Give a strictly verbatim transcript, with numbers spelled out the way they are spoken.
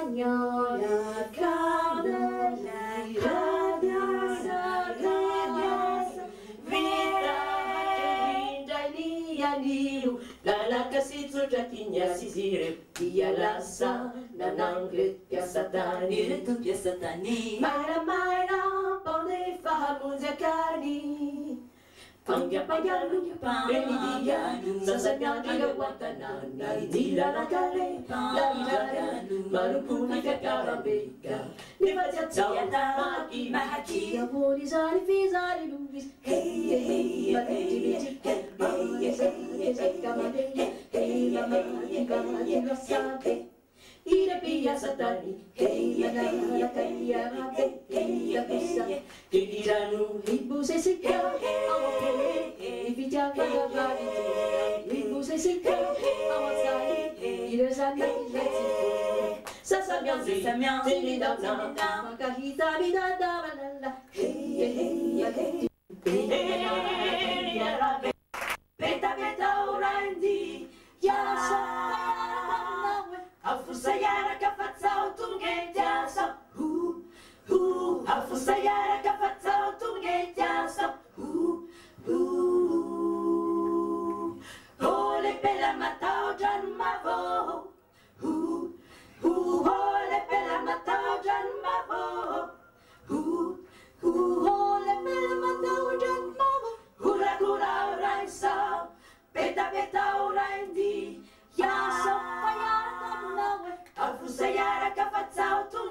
cagnole, la carne, la gradiasa, gradiasa, vita, vindani, aniu, la la casizzo giacchigna si sire, via lassa, la nangle, piazzatani, tu piazzatani, maira maira, bonne fa musiacani. Pangya pangya lunya pangya dia, sasanya dia watanana, dila la kale, la la maluku ni kakarabeka, ni vajata maki maki, amori sari fizari luvis, hey hey hey hey hey hey kamade, hey mama kamade kasate. Ira pia satani, hey ana la kaya mate, hey apisa, kiranu ibu se sikya, awake, ibija kada bari, ibu se sikya, awasai, ira sana kitati, sasa mianzi, tini da na, makahita bida da banala, hey hey hey hey hey, beta beta orandi, ya sa. Afusayara kafatsao tungetiaso, hu hu. Afusayara kafatsao tungetiaso, hu hu. Ole pela matao jan mavo, hu hu. Ole pela matao jan mavo, hu hu. Ole pela matao jan mavo, hura hura raisa, beta beta oraindi, ya so. Afusayara kafatsao tu